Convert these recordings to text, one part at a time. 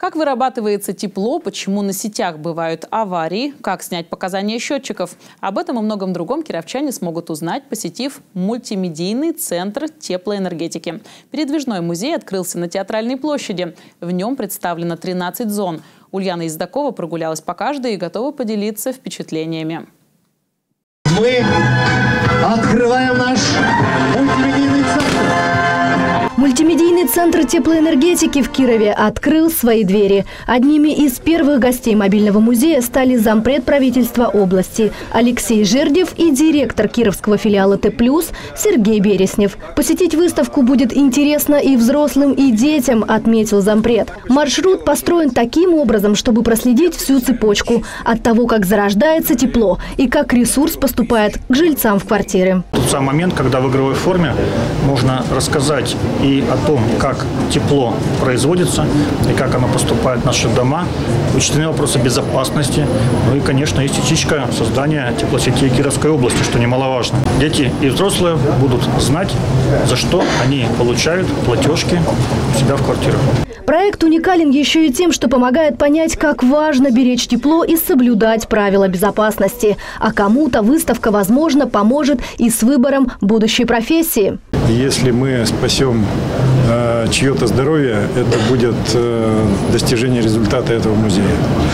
Как вырабатывается тепло, почему на сетях бывают аварии, как снять показания счетчиков. Об этом и многом другом кировчане смогут узнать, посетив мультимедийный центр теплоэнергетики. Передвижной музей открылся на Театральной площади. В нем представлено 13 зон. Ульяна Ездакова прогулялась по каждой и готова поделиться впечатлениями. Мы открываем наш мультимедийный центр. Мультимедийный центр теплоэнергетики в Кирове открыл свои двери. Одними из первых гостей мобильного музея стали зампред правительства области Алексей Жердев и директор кировского филиала Т+, Сергей Береснев. Посетить выставку будет интересно и взрослым, и детям, отметил зампред. Маршрут построен таким образом, чтобы проследить всю цепочку от того, как зарождается тепло и как ресурс поступает к жильцам в квартиры. Тот самый момент, когда в игровой форме можно рассказать и о том, как тепло производится и как оно поступает в наши дома. Учтены вопросы безопасности. Ну и, конечно, есть частичка создания теплосетей Кировской области, что немаловажно. Дети и взрослые будут знать, за что они получают платежки у себя в квартирах. Проект уникален еще и тем, что помогает понять, как важно беречь тепло и соблюдать правила безопасности. А кому-то выставка, возможно, поможет и с выбором будущей профессии. Если мы спасем чье-то здоровье, это будет достижение результата этого музея.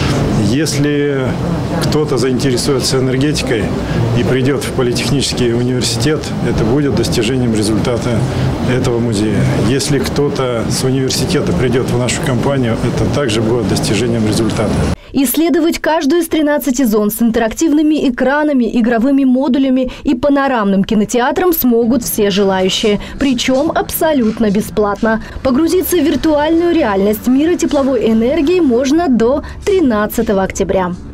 Если кто-то заинтересуется энергетикой и придет в политехнический университет, это будет достижением результата этого музея. Если кто-то с университета придет в нашу компанию, это также будет достижением результата. Исследовать каждую из 13 зон с интерактивными экранами, игровыми модулями и панорамным кинотеатром смогут все желающие. Причем абсолютно бесплатно. Погрузиться в виртуальную реальность мира тепловой энергии можно до 13 октября.